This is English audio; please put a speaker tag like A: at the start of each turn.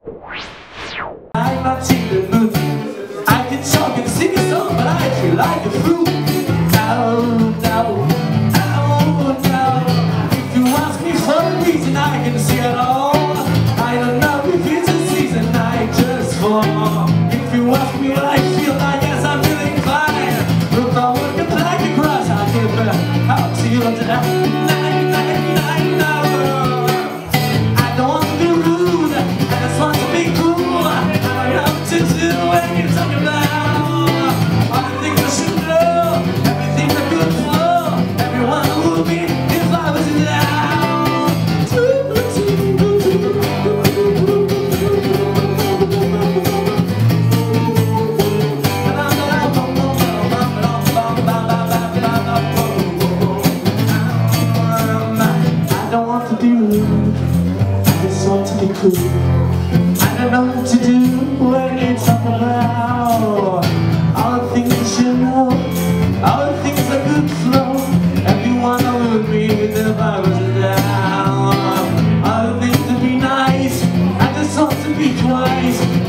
A: I'm not in the mood. I can talk and sing a song, but I feel like a fool. Oh no, oh no. If you ask me for a reason, I can see it all. I don't know if it's a season I just fall. If you ask me what I feel, I guess I'm feeling fine. Look, I'm working like a grass. I give it out to you tonight. Cool. I don't know what to do when you talk about all the things you should know, all the things that could flow. Everyone with me with the vibes down, all the things to be nice. I just want to be twice.